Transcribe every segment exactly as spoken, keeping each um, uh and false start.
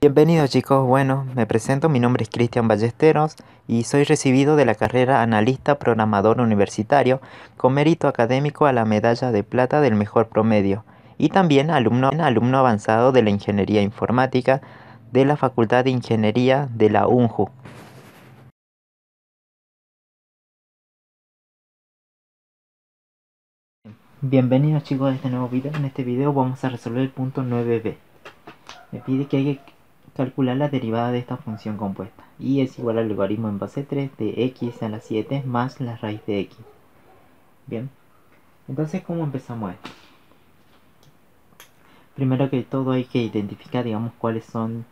Bienvenidos chicos, bueno, me presento, mi nombre es Cristian Ballesteros y soy recibido de la carrera Analista Programador Universitario con mérito académico a la medalla de plata del mejor promedio y también alumno, alumno avanzado de la Ingeniería Informática de la Facultad de Ingeniería de la U N J U. Bienvenidos chicos a este nuevo video. En este video vamos a resolver el punto nueve b. Me pide que hay que calcular la derivada de esta función compuesta y es igual al logaritmo en base tres de x a la siete más la raíz de x. Bien, entonces ¿cómo empezamos esto? Primero que todo hay que identificar, digamos, cuáles son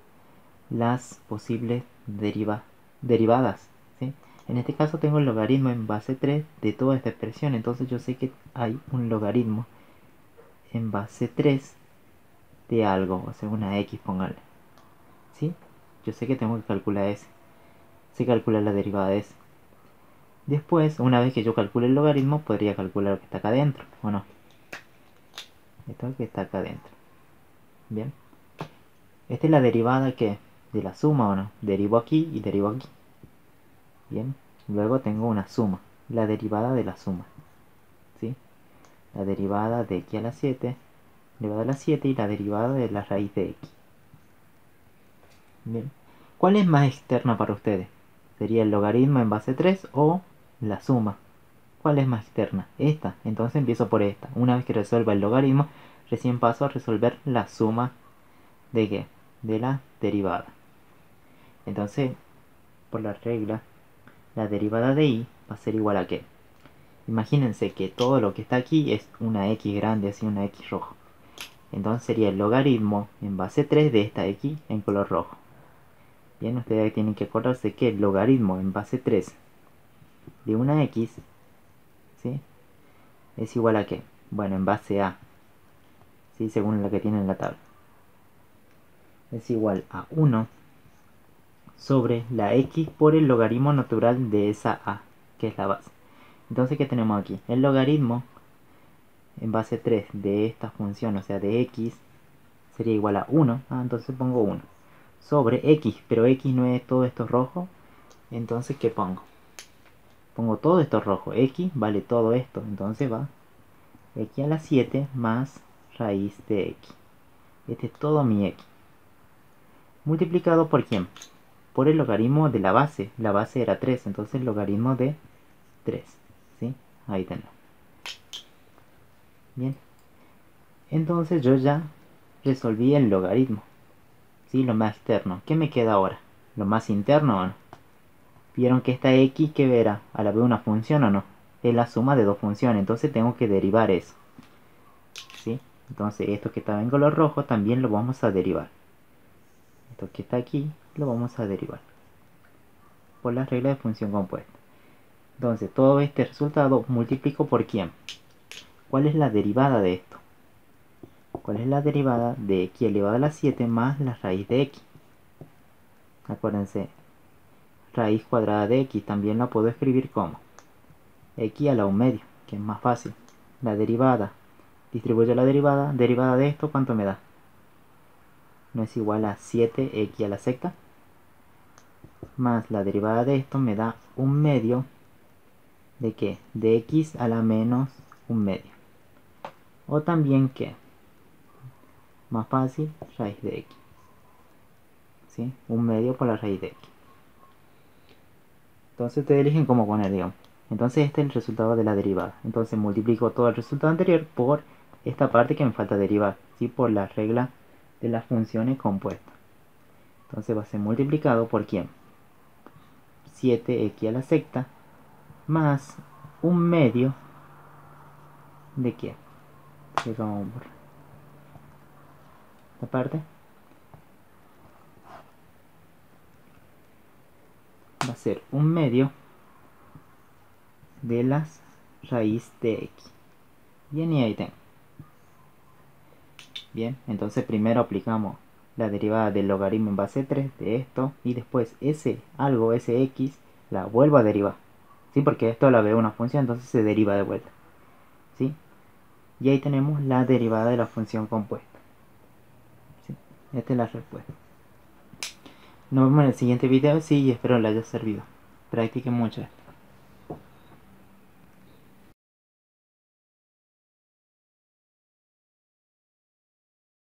las posibles deriva, derivadas, ¿sí? En este caso tengo el logaritmo en base tres de toda esta expresión, entonces yo sé que hay un logaritmo en base tres de algo, o sea, una x, póngale, ¿sí? Yo sé que tengo que calcular ese, sé calcular la derivada de ese. Después, una vez que yo calcule el logaritmo, podría calcular lo que está acá adentro, ¿o no? Esto que está acá adentro. Bien. Esta es la derivada que de la suma, ¿o no? Derivo aquí y derivo aquí. Bien. Luego tengo una suma. La derivada de la suma. ¿Sí? La derivada de x a la siete. Derivada de la siete y la derivada de la raíz de x. Bien. ¿Cuál es más externa para ustedes? ¿Sería el logaritmo en base tres o la suma? ¿Cuál es más externa? Esta. Entonces empiezo por esta. Una vez que resuelva el logaritmo, recién paso a resolver la suma de qué? De la derivada. Entonces, por la regla, la derivada de y va a ser igual a qué. Imagínense que todo lo que está aquí es una x grande, así una x roja. Entonces sería el logaritmo en base tres de esta x en color rojo. Bien, ustedes tienen que acordarse que el logaritmo en base tres de una x, ¿sí?, es igual a qué. Bueno, en base a, ¿sí?, según la que tiene en la tabla, es igual a uno sobre la x por el logaritmo natural de esa a, que es la base. Entonces, ¿qué tenemos aquí? El logaritmo en base tres de esta función, o sea de x, sería igual a uno. Ah, entonces pongo uno sobre x, pero x no es todo esto rojo. Entonces, ¿qué pongo? Pongo todo esto rojo. X vale todo esto, entonces va x a la siete más raíz de x. Este es todo mi x. Multiplicado por ¿quién? Por el logaritmo de la base. La base era tres, entonces el logaritmo de tres. ¿Sí? Ahí tenemos. Bien. Entonces yo ya resolví el logaritmo. ¿Sí? Lo más externo. ¿Qué me queda ahora? ¿Lo más interno o no? Vieron que esta x, ¿qué verá? ¿A la vez una función o no? Es la suma de dos funciones, entonces tengo que derivar eso. ¿Sí? Entonces esto que estaba en color rojo también lo vamos a derivar. Esto que está aquí lo vamos a derivar por la regla de función compuesta. Entonces todo este resultado multiplico por ¿quién? ¿Cuál es la derivada de esto? ¿Cuál es la derivada de x elevado a la siete más la raíz de x? Acuérdense, raíz cuadrada de x también la puedo escribir como x a la un medio, que es más fácil. La derivada, distribuyo la derivada, derivada de esto, ¿cuánto me da? No es igual a siete x a la sexta, más la derivada de esto me da un medio de qué, de x a la menos un medio, o también que más fácil, raíz de x, ¿sí? Un medio por la raíz de x. Entonces ustedes eligen cómo poner, digamos. Entonces este es el resultado de la derivada. Entonces multiplico todo el resultado anterior por esta parte que me falta derivar, ¿sí?, por la regla de las funciones compuestas. Entonces va a ser multiplicado por ¿quién? siete x a la sexta más un medio de ¿qué? Esta parte va a ser un medio de las raíz de x. Bien, y ahí tengo. Bien, entonces primero aplicamos la derivada del logaritmo en base tres de esto, y después ese algo, ese x, la vuelvo a derivar, ¿sí? Porque esto la veo una función, entonces se deriva de vuelta, ¿sí? Y ahí tenemos la derivada de la función compuesta, ¿sí? Esta es la respuesta. Nos vemos en el siguiente video, sí, y espero le haya servido. Practiquen mucho esto.